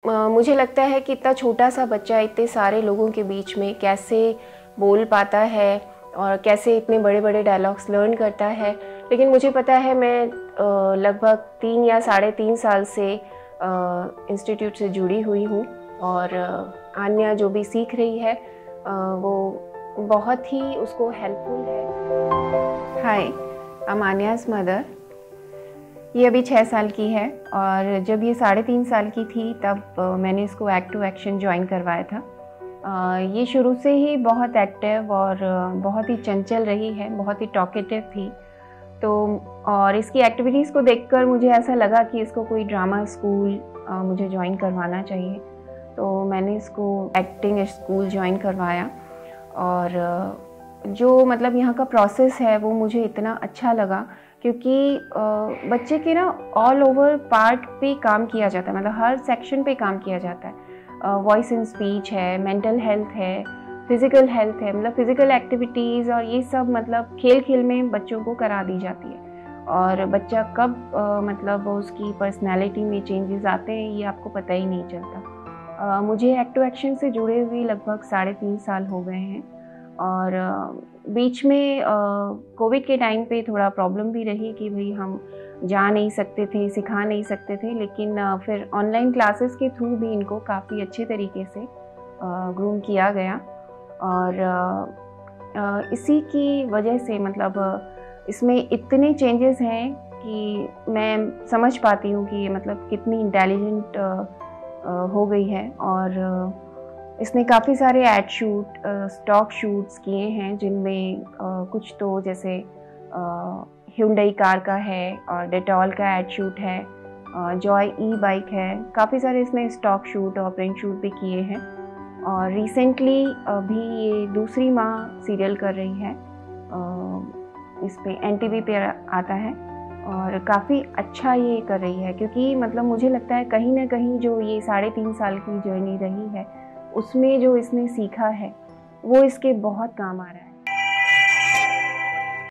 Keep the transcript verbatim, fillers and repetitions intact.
अ, मुझे लगता है कि इतना छोटा सा बच्चा इतने सारे लोगों के बीच में कैसे बोल पाता है और कैसे इतने बड़े बड़े डायलॉग्स लर्न करता है। लेकिन मुझे पता है मैं लगभग तीन या साढ़े तीन साल से इंस्टीट्यूट से जुड़ी हुई हूँ और आन्या जो भी सीख रही है आ, वो बहुत ही उसको हेल्पफुल है। Hi, I am Aanya's mother. ये अभी छः साल की है और जब ये साढ़े तीन साल की थी तब मैंने इसको एक्ट टू एक्शन ज्वाइन करवाया था। ये शुरू से ही बहुत एक्टिव और बहुत ही चंचल रही है, बहुत ही टॉकेटिव थी। तो और इसकी एक्टिविटीज़ को देखकर मुझे ऐसा लगा कि इसको कोई ड्रामा स्कूल मुझे ज्वाइन करवाना चाहिए। तो मैंने इसको एक्टिंग स्कूल ज्वाइन करवाया और जो मतलब यहाँ का प्रोसेस है वो मुझे इतना अच्छा लगा क्योंकि बच्चे के ना ऑल ओवर पार्ट पे काम किया जाता है, मतलब हर सेक्शन पे काम किया जाता है। वॉइस एंड स्पीच है, मेंटल हेल्थ है, फिज़िकल हेल्थ है, मतलब फिज़िकल एक्टिविटीज़ और ये सब मतलब खेल खेल में बच्चों को करा दी जाती है। और बच्चा कब आ, मतलब उसकी पर्सनैलिटी में चेंजेस आते हैं ये आपको पता ही नहीं चलता। आ, मुझे एक्ट टू एक्शन से जुड़े हुए लगभग साढ़े तीन साल हो गए हैं और बीच में कोविड के टाइम पे थोड़ा प्रॉब्लम भी रही कि भाई हम जा नहीं सकते थे, सिखा नहीं सकते थे, लेकिन आ, फिर ऑनलाइन क्लासेस के थ्रू भी इनको काफ़ी अच्छे तरीके से ग्रूम किया गया और आ, आ, इसी की वजह से मतलब इसमें इतने चेंजेस हैं कि मैं समझ पाती हूँ कि मतलब कितनी इंटेलिजेंट हो गई है। और इसने काफ़ी सारे एड शूट, स्टॉक शूट्स किए हैं जिनमें कुछ तो जैसे hyundai कार का है और डेटॉल का एड शूट है, जॉय ई बाइक है, काफ़ी सारे इसमें स्टॉक शूट और प्रिंट शूट भी किए हैं। और रिसेंटली अभी ये दूसरी माँ सीरियल कर रही है, इस पे एन टी वी पे आता है और काफ़ी अच्छा ये कर रही है क्योंकि मतलब मुझे लगता है कहीं ना कहीं जो ये साढ़े तीन साल की जर्नी रही है उसमें जो इसने सीखा है वो इसके बहुत काम आ रहा है।